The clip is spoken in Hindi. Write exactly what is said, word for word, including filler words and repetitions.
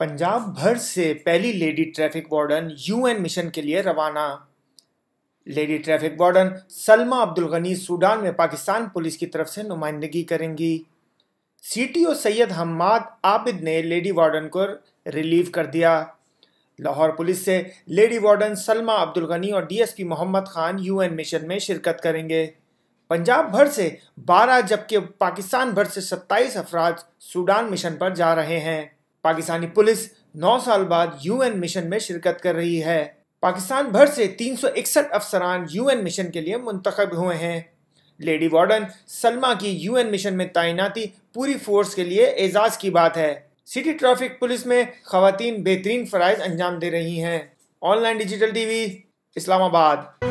पंजाब भर से पहली lady traffic warden UN mission के लिए रवाना। Lady traffic warden Salma Abdul Ghani Sudan में पाकिस्तान पुलिस की तरफ से नुमाइंदगी करेंगी। सीटीओ सैयद हम्माद आबिद ने लेडी वार्डन को रिलीव कर दिया। लाहौर पुलिस से लेडी वार्डन सलमा अब्दुल गनी और DSP Mohammad Khan UN mission में शिरकत करेंगे। पंजाब भर से बारह जबकि पाकिस्तान भर से सत्ताईस अफराद सूडान मिशन पर जा रहे हैं। पाकिस्तानी पुलिस नौ साल बाद यूएन मिशन में शिरकत कर रही है। पाकिस्तान भर से तीन सौ इकसठ अफसरान यूएन मिशन के लिए मुंतखब हुए हैं। लेडी वार्डन सलमा की यूएन मिशन में तैनाती पूरी फोर्स के लिए एजाज की बात है। सिटी ट्रैफिक पुलिस में खवातीन बेहतरीन फ़राइज़ अंजाम दे रही हैं। Online digital TV, Islamabad.